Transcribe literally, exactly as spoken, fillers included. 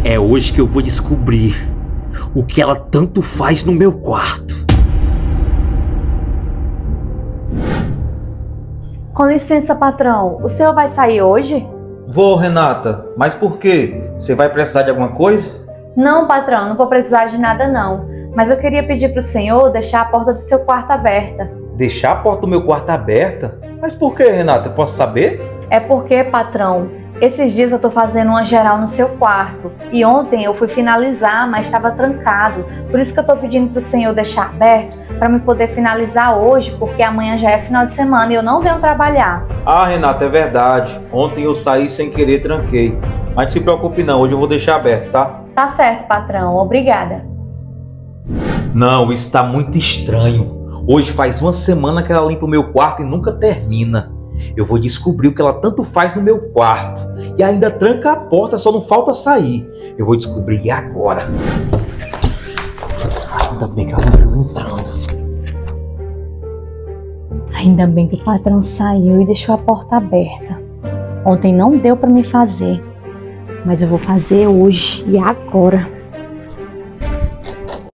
É hoje que eu vou descobrir o que ela tanto faz no meu quarto. Com licença, patrão. O senhor vai sair hoje? Vou, Renata. Mas por quê? Você vai precisar de alguma coisa? Não, patrão. Não vou precisar de nada, não. Mas eu queria pedir para o senhor deixar a porta do seu quarto aberta. Deixar a porta do meu quarto aberta? Mas por quê, Renata? Eu posso saber? É porque, patrão, esses dias eu tô fazendo uma geral no seu quarto. E ontem eu fui finalizar, mas estava trancado. Por isso que eu tô pedindo pro senhor deixar aberto, para me poder finalizar hoje, porque amanhã já é final de semana e eu não venho trabalhar. Ah, Renata, é verdade. Ontem eu saí sem querer, tranquei. Mas não se preocupe não, hoje eu vou deixar aberto, tá? Tá certo, patrão. Obrigada. Não, isso tá muito estranho. Hoje faz uma semana que ela limpa o meu quarto e nunca termina. Eu vou descobrir o que ela tanto faz no meu quarto. E ainda tranca a porta, só não falta sair. Eu vou descobrir agora. Ainda bem que ela não viu entrando. Ainda bem que o patrão saiu e deixou a porta aberta. Ontem não deu para me fazer, mas eu vou fazer hoje e agora.